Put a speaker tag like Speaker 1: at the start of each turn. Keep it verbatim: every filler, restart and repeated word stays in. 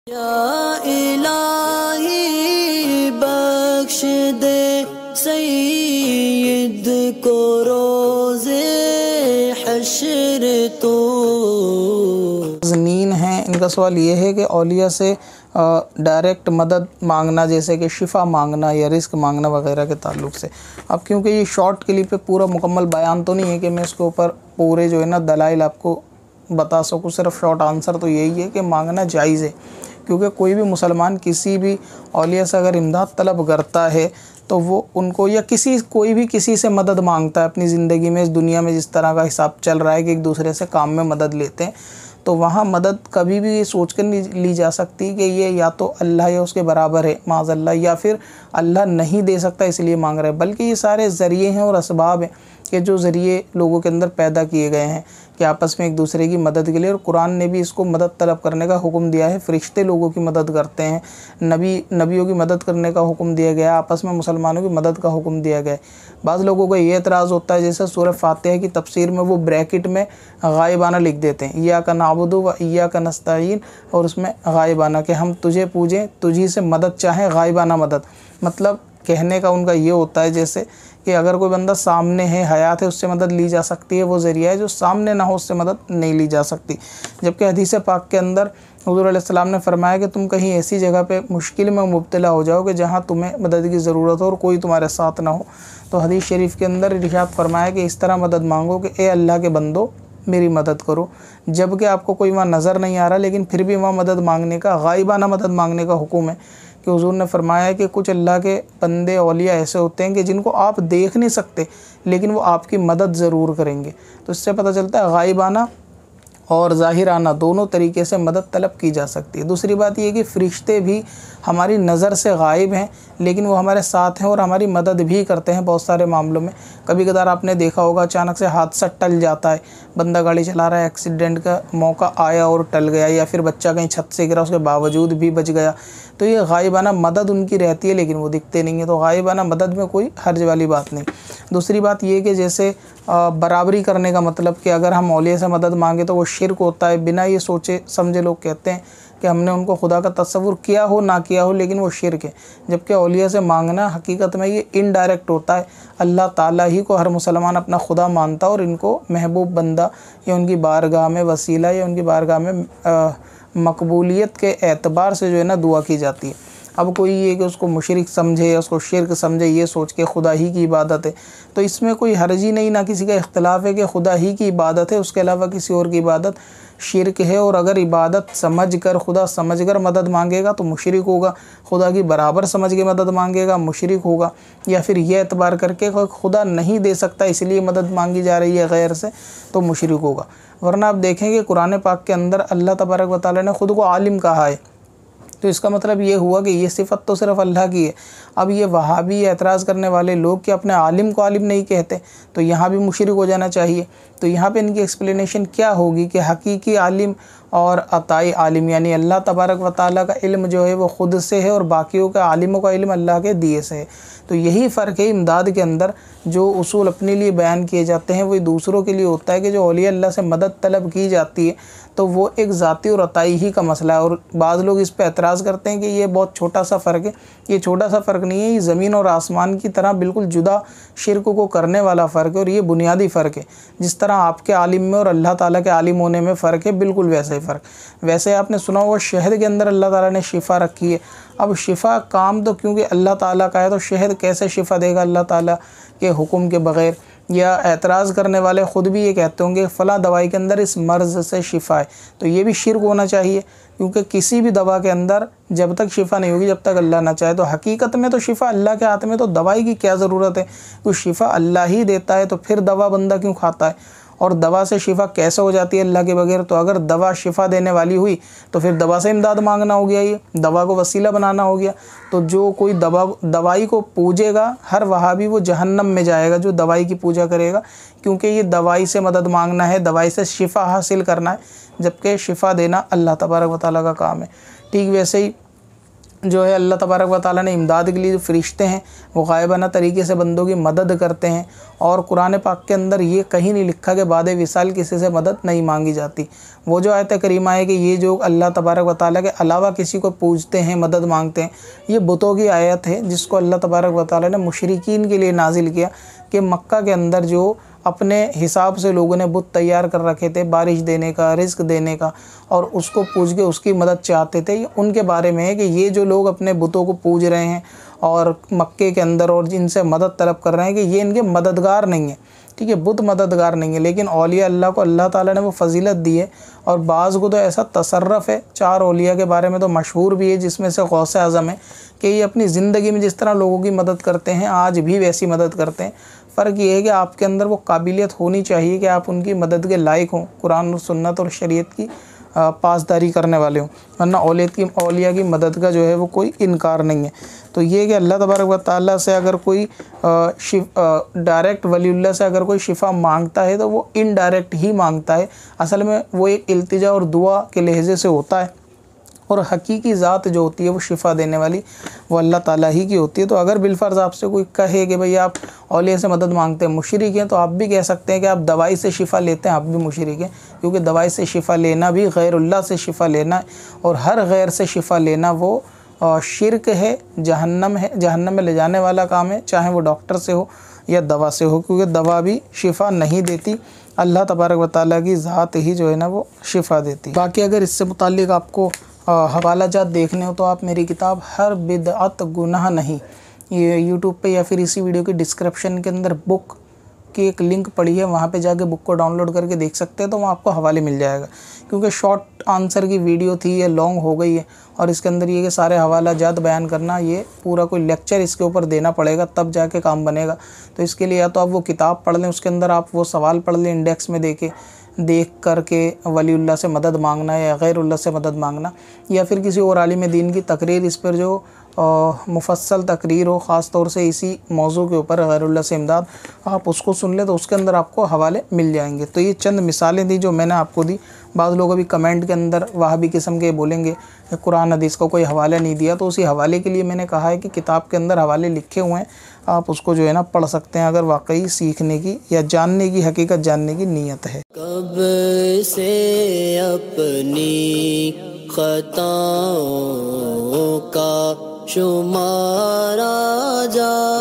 Speaker 1: या इलाही बख्श दे सईद को रोज़े हश्र तो।
Speaker 2: ज़नीन हैं, इनका सवाल ये है कि औलिया से डायरेक्ट मदद मांगना, जैसे कि शिफ़ा मांगना या रिस्क मांगना वगैरह के ताल्लुक़ से। अब क्योंकि ये शॉर्ट क्लिप पे पूरा मुकम्मल बयान तो नहीं है कि मैं इसके ऊपर पूरे जो है ना दलाइल आपको बता सकूँ, सिर्फ शॉर्ट आंसर तो यही है कि मांगना जायज़ है। क्योंकि कोई भी मुसलमान किसी भी औलिया से अगर इमदाद तलब करता है तो वो उनको या किसी कोई भी किसी से मदद मांगता है अपनी ज़िंदगी में, इस दुनिया में जिस तरह का हिसाब चल रहा है कि एक दूसरे से काम में मदद लेते हैं, तो वहाँ मदद कभी भी ये सोच कर नहीं ली जा सकती कि ये या तो अल्लाह या उसके बराबर है माज़अल्लाह, या फिर अल्लाह नहीं दे सकता इसलिए मांग रहे हैं। बल्कि ये सारे ज़रिए हैं और असबाब हैं कि जो ज़रिए लोगों के अंदर पैदा किए गए हैं कि आपस में एक दूसरे की मदद के लिए। और कुरान ने भी इसको मदद तलब करने का हुक्म दिया है। फ़रिश्ते लोगों की मदद करते हैं, नबी नबियों की मदद करने का हुक्म दिया गया है, आपस में मुसलमानों की मदद का हुक्म दिया गया है। बाज़ लोगों को ये एतराज़ होता है, जैसे सूरह फातिहा की तफसीर में वो ब्रैकेट में गायबाना लिख देते हैं, इय्याका नअबुदु व इय्याका नस्तईन, और उसमें गायबाना कि हम तुझे पूजें, तुझी से मदद चाहें, गायबाना मदद। मतलब कहने का उनका ये होता है जैसे कि अगर कोई बंदा सामने है, हयात है, उससे मदद ली जा सकती है, वो ज़रिया है। जो सामने ना हो उससे मदद नहीं ली जा सकती। जबकि हदीस पाक के अंदर हुज़ूर अलैहिस्सलाम ने फरमाया कि तुम कहीं ऐसी जगह पे मुश्किल में मुब्तला हो जाओ कि जहाँ तुम्हें मदद की ज़रूरत हो और कोई तुम्हारे साथ ना हो, तो हदीस शरीफ के अंदर इरशाद फरमाया कि इस तरह मदद मांगो कि ए अल्लाह के बंदो मेरी मदद करो। जबकि आपको कोई वहाँ नज़र नहीं आ रहा, लेकिन फिर भी वहाँ मदद मांगने का, गायबाना मदद मांगने का हुक्म है। कि हुज़ूर ने फरमाया कि कुछ अल्लाह के बंदे औलिया ऐसे होते हैं कि जिनको आप देख नहीं सकते, लेकिन वो आपकी मदद ज़रूर करेंगे। तो इससे पता चलता है गायबाना और ज़ाहिराना दोनों तरीके से मदद तलब की जा सकती है। दूसरी बात यह कि फ़रिश्ते भी हमारी नज़र से गायब हैं, लेकिन वो हमारे साथ हैं और हमारी मदद भी करते हैं बहुत सारे मामलों में। कभी कदार आपने देखा होगा अचानक से हादसा टल जाता है, बंदा गाड़ी चला रहा है, एक्सीडेंट का मौका आया और टल गया, या फिर बच्चा कहीं छत से गिरा उसके बावजूद भी बच गया, तो ये गायबाना मदद उनकी रहती है, लेकिन वो दिखते नहीं है। तो गायबाना मदद में कोई हर्ज वाली बात नहीं। दूसरी बात ये कि जैसे बराबरी करने का मतलब कि अगर हम औलिया से मदद मांगे तो वो शिर्क होता है। बिना ये सोचे समझे लोग कहते हैं कि हमने उनको खुदा का तस्वुर किया हो ना किया हो, लेकिन वो शिर्क है। जबकि औलिया से मांगना हकीकत में ये इनडायरेक्ट होता है। अल्लाह ताला ही को हर मुसलमान अपना खुदा मानता और इनको महबूब बंदा या उनकी बारगाह में वसीला या उनकी बारगाह में आ, मकबूलियत के एतबार से जो है ना दुआ की जाती है। अब कोई ये कि उसको मुशरिक समझे या उसको शिर्क समझे, ये सोच के खुदा ही की इबादत है, तो इसमें कोई हर्ज ही नहीं, ना किसी का इख्तलाफ है कि खुदा ही की इबादत है, उसके अलावा किसी और की इबादत शिर्क है। और अगर इबादत समझ कर, खुदा समझ कर मदद मांगेगा तो मुशरिक होगा, खुदा की बराबर समझ के मदद मांगेगा मुशरिक होगा, या फिर यह एतबार करके खुदा नहीं दे सकता इसलिए मदद मांगी जा रही है गैर से, तो मुशरिक होगा। वरना आप देखेंगे कुरान पाक के अंदर अल्लाह तबारक व तआला ने ख़ुद को आलिम कहा है, तो इसका मतलब ये हुआ कि ये सिफ़त तो सिर्फ़ अल्लाह की है। अब ये वहाबी एतराज़ करने वाले लोग कि अपने आलिम को आलिम नहीं कहते, तो यहाँ भी मुशरिक हो जाना चाहिए। तो यहाँ पे इनकी एक्सप्लेनेशन क्या होगी कि हकीकी आलिम और अताई आलिम, यानी अल्लाह तबारक व तआला का इल्म जो है वो ख़ुद से है और बाकियों का आलिमों का इल्म अल्लाह के दिए से है। तो यही फ़र्क है इमदाद के अंदर। जो उसूल अपने लिए बयान किए जाते हैं वही दूसरों के लिए होता है कि जो औलिया अल्लाह से मदद तलब की जाती है तो वो एक ज़ाती और अताई ही का मसला है। और बाज़ लोग इस पर एतराज़ करते हैं कि ये बहुत छोटा सा फ़र्क है। ये छोटा सा फ़र्क नहीं है, ये ज़मीन और आसमान की तरह बिल्कुल जुदा शिर्क को करने वाला फ़र्क है, और ये बुनियादी फ़र्क है। जिस तरह आपके आलिम में और अल्लाह ताला के आलिम होने में फ़र्क है, बिल्कुल वैसे ही फ़र्क। वैसे आपने सुना होगा शहद के अंदर अल्लाह ताला ने शिफ़ा रखी है। अब शिफ़ा काम तो क्योंकि अल्लाह ताला का है, तो शहद कैसे शिफ़ा देगा अल्लाह ताला के हुक्म के बग़ैर। या एतराज़ करने वाले ख़ुद भी ये कहते होंगे फ़लाँ दवाई के अंदर इस मर्ज़ से शिफ़ा है, तो ये भी शिर्क होना चाहिए। क्योंकि किसी भी दवा के अंदर जब तक शिफ़ा नहीं होगी, जब तक अल्लाह ना चाहे, तो हकीकत में तो शिफ़ा अल्लाह के हाथ में, तो दवाई की क्या ज़रूरत है। तो शिफ़ा अल्लाह ही देता है, तो फिर दवा बंदा क्यों खाता है। और दवा से शिफ़ा कैसे हो जाती है अल्लाह के बगैर। तो अगर दवा शिफ़ा देने वाली हुई तो फिर दवा से इमदाद मांगना हो गया, ये दवा को वसीला बनाना हो गया। तो जो कोई दवा दवाई को पूजेगा, हर वहाबी वो जहन्नम में जाएगा जो दवाई की पूजा करेगा, क्योंकि ये दवाई से मदद मांगना है, दवाई से शिफ़ा हासिल करना है, जबकि शिफ़ा देना अल्लाह तबारक व तआला का काम है। ठीक वैसे ही जो है अल्लाह तबारक व तआला ने इमदाद के लिए जो फरिश्ते हैं वो गायबाना तरीके से बंदों की मदद करते हैं। और कुरान पाक के अंदर ये कहीं नहीं लिखा कि बाद विसाल किसी से मदद नहीं मांगी जाती। वो जो आयत करीमा है कि ये जो अल्लाह तबारक व तआला के अलावा किसी को पूजते हैं, मदद मांगते हैं, ये बुतों की आयत है जिसको अल्लाह तबारक व तआला ने मुशरिकीन के लिए नाजिल किया कि मक्का के अंदर जो अपने हिसाब से लोगों ने बुत तैयार कर रखे थे बारिश देने का, रिस्क देने का, और उसको पूज के उसकी मदद चाहते थे। ये उनके बारे में है कि ये जो लोग अपने बुतों को पूज रहे हैं और मक्के के अंदर और जिनसे मदद तलब कर रहे हैं कि ये इनके मददगार नहीं है, ठीक है, बुत मददगार नहीं है। लेकिन औलिया अल्लाह को अल्लाह ताला ने वो फजीलत दी है। और बाज़ को तो ऐसा तसर्रफ़ है, चार औलिया के बारे में तो मशहूर भी है, जिसमें से गौसे आज़म है कि ये अपनी ज़िंदगी में जिस तरह लोगों की मदद करते हैं आज भी वैसी मदद करते हैं। फ़र्क ये है कि आपके अंदर वो काबिलियत होनी चाहिए कि आप उनकी मदद के लायक हों, कुरान और सुन्नत और शरीयत की पासदारी करने वाले हों, वरना औलियत की औलिया की मदद का जो है वो कोई इनकार नहीं है। तो ये कि अल्लाह तबारक व तआला से अगर कोई डायरेक्ट वलीउल्लाह से अगर कोई शिफा मांगता है तो वो इनडायरेक्ट ही मांगता है। असल में वो एक इल्तिजा और दुआ के लहजे से होता है, और हकीकी ज़ात जो होती है वो शिफ़ा देने वाली वो अल्लाह ताला ही की होती है। तो अगर बिलफ़र्ज़ आपसे कोई कहे कि भाई आप औलिया से मदद मांगते हैं, मुशरिक हैं, तो आप भी कह सकते हैं कि आप दवाई से शिफ़ा लेते हैं, आप भी मुशरिक हैं, क्योंकि दवाई से शिफ़ा लेना भी गैरुल्लाह से शिफ़ा लेना है, और हर गैर से शिफ़ा लेना वो शिरक है, जहन्नम है, जहन्नम में ले जाने वाला काम है, चाहे वो डॉक्टर से हो या दवा से हो, क्योंकि दवा भी शिफ़ा नहीं देती, अल्लाह तबारक व तआला की ज़ात ही जो है ना वो शिफ़ा देती। बाकी अगर इससे मुताल्लिक़ आपको हवाला जात देखने हो तो आप मेरी किताब हर बिदअत गुनाह नहीं, ये यूट्यूब पे या फिर इसी वीडियो के डिस्क्रिप्शन के अंदर बुक की एक लिंक पड़ी है, वहाँ पे जाके बुक को डाउनलोड करके देख सकते हैं, तो वहाँ आपको हवाले मिल जाएगा। क्योंकि शॉर्ट आंसर की वीडियो थी, ये लॉन्ग हो गई है, और इसके अंदर ये कि सारे हवाला जात बयान करना, ये पूरा कोई लेक्चर इसके ऊपर देना पड़ेगा तब जाके काम बनेगा। तो इसके लिए या तो आप वो किताब पढ़ लें, उसके अंदर आप वो सवाल पढ़ लें इंडेक्स में देके देख करके वलीउल्लाह से मदद मांगना या गैरुल्लाह से मदद मांगना, या फिर किसी और आलिम दीन की तकरीर, इस पर जो मुफस्सल तकरीर हो ख़ास तौर से इसी मौजू के ऊपर गैरुल्लाह से इमदाद, आप उसको सुन लें तो उसके अंदर आपको हवाले मिल जाएंगे। तो ये चंद मिसालें थी जो मैंने आपको दी। बाज़ लोग अभी कमेंट के अंदर वहाबी किस्म के बोलेंगे कुरान हदीस का कोई हवाला नहीं दिया, तो उसी हवाले के लिए मैंने कहा है कि किताब के अंदर हवाले लिखे हुए हैं, आप उसको जो है ना पढ़ सकते हैं अगर वाकई सीखने की या जानने की, हकीकत जानने की नीयत है।
Speaker 1: कब से अपनी खताओं का शुमारा जा